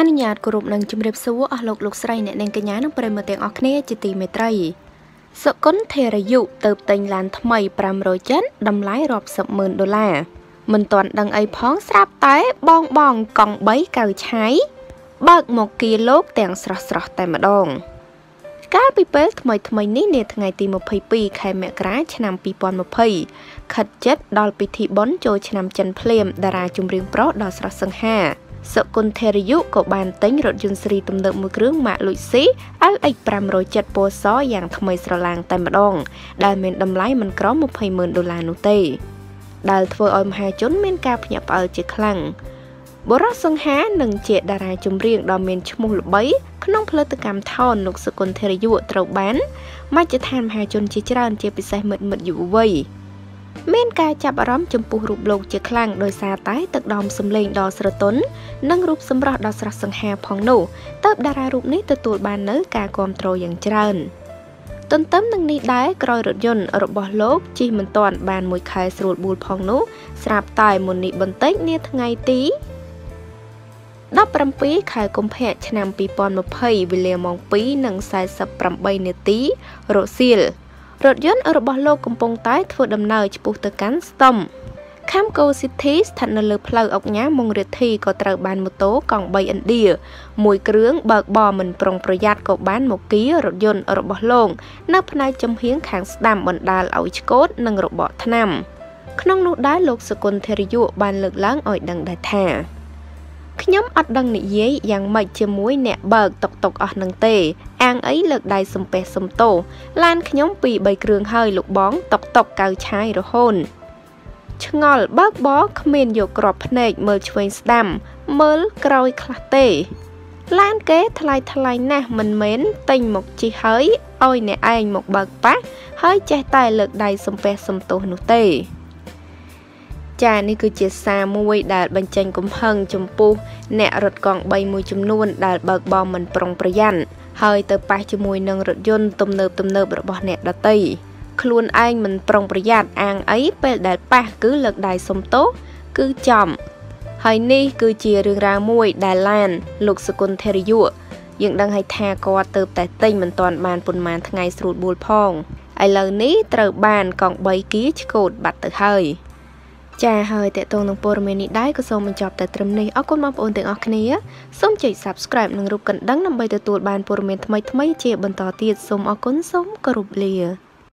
នុញ្ញាតគោរពនឹងជំរាបសួរអស់លោកស្រីអ្នកនាងកញ្ញានិងប្រិយមិត្តទាំងអស់គ្នាជាទីមេត្រីសុគន្ធធារយុទៅទិញឡានថ្មី500ចិនតម្លៃរាប់សិបម៉ឺនដុល្លារមិនទាន់ដឹងអីផងស្រាប់តែបងកង់3កៅឆៃបើកមកគៀលោកទាំងស្រស់តែម្ដងកាលពីពេលថ្មីនេះនាថ្ងៃទី22ខែមករាឆ្នាំ2020ខិតជិតដល់ពិធីបុណ្យចូលឆ្នាំចិនភ្លាមតារាចម្រៀងប្រុសដ៏ស្រស់សង្ហាសុគន្ធធារយុក៏បានទិញរថយន្តស៊េរីទំនើបមួយគ្រឿងម៉ាក Luxy LX 507ពណ៌សយ៉ាងថ្មីស្រឡាងតែម្ដងដែលមានតម្លៃមិនក្រោម20ម៉ឺនដុល្លារនោះទេដែលធ្វើឲ្យមហាជនមានការភ្ញាក់ផ្អើលជាខ្លាំងបុរសសង្ហានិងជាតារាចម្រៀងដ៏មានឈ្មោះល្បីក្នុងផលិតកម្មថោនលោកសុគន្ធធារយុត្រូវបានមជ្ឈដ្ឋានមហាជនជាច្រើនជាពិសេសមិត្តយុវវ័យមានការចាប់អារម្មណ៍ចំពោះរូបលោកជាខ្លាំងដោយសារតែទឹកដមសម្លេងដ៏ស្រទន់និងរូបសម្រស់ដ៏ស្រស់សង្ហាផងនោះទើបតារារូបនេះទទួលបាននូវការគាំទ្រយ៉ាងច្រើនទន្ទឹមនឹងនេះដែរក្រោយរថយន្តរបស់លោកជិះមិនទាន់បានមួយខែស្រួលបួលផងនោះស្រាប់តែមុននេះបន្តិចនាថ្ងៃទី17ខែកុម្ភៈឆ្នាំ2020វេលាម៉ោង 2:48 នាទីរសៀលរថយន្តរបស់លោកកំពុងតែធ្វើដំណើរឆ្ពោះទៅកាន់ស្ទឹមCamco City ស្ថិតនៅលើផ្លូវអុកញ៉ាមុងរាធីក៏ត្រូវបានម៉ូតូកង់3ឥណ្ឌាមួយគ្រឿងបើកបរមិនប្រុងប្រយ័ត្នក៏បានមកគៀរថយន្តរបស់លោកនៅផ្នែកចំហៀងខាងស្ដាំបណ្ដាលឲ្យឆ្កូតនិងរបកថ្នាំក្នុងនោះដែរលោកសុគន្ធធារយុបានលើកឡើងឲ្យដឹងដែរថាខ្ញុំអត់ដឹងនិយាយយ៉ាងម៉េចជាមួយអ្នកបើកតុកអស់នឹងទេអាងអីលើកដៃសំពះសំទោឡានខ្ញុំ2-3គ្រឿងហើយលោកបងតុកកៅឆាយរហូនឆ្ងល់បើកបរគ្មានយកក្របភ្នែកមើលឆ្វេងស្ដាំមើលក្រោយខ្លះទេឡានគេថ្លៃណាស់មិនមែនទិញមកជិះហើយឲ្យអ្នកឯងមកបើកប៉ះហើយចេះតែលើកដៃសំពះសំទោនោះទេចានេះគឺជាសារមួយដែលបញ្ចេញកំហឹងចំពោះអ្នករត់កង់3មួយចំនួនដែលបើកបរមិនប្រុងប្រយ័ត្នហើយទៅប៉ះជាមួយនឹងរថយន្តទំនើបរបស់អ្នកដទៃខ្លួនឯងមិនប្រុងប្រយ័ត្នអាងអីពេលដែលប៉ះគឺលើកដៃសុំទោសគឺចំហើយនេះគឺជារឿងរ៉ាវមួយដែលឡានលោកសុគន្ធធារយុយើងដឹងហើយថាគាត់ទៅតែទិញមិនទាន់បានប៉ុន្មានថ្ងៃស្រួលបួលផងឥឡូវនេះត្រូវបានកង់3គីឆ្កូតបាត់ទៅហើយចាហើយតេតងនឹងព័ត៌មាននេះដែរក៏សូមបញ្ចប់តែត្រឹមនេះអរគុណបងប្អូនទាំងអស់គ្នាសូមចុច Subscribe និងរូបកណ្ដឹងដើម្បីទទួលបានព័ត៌មានថ្មីៗជាបន្តទៀតសូមអរគុណសូមគោរពលា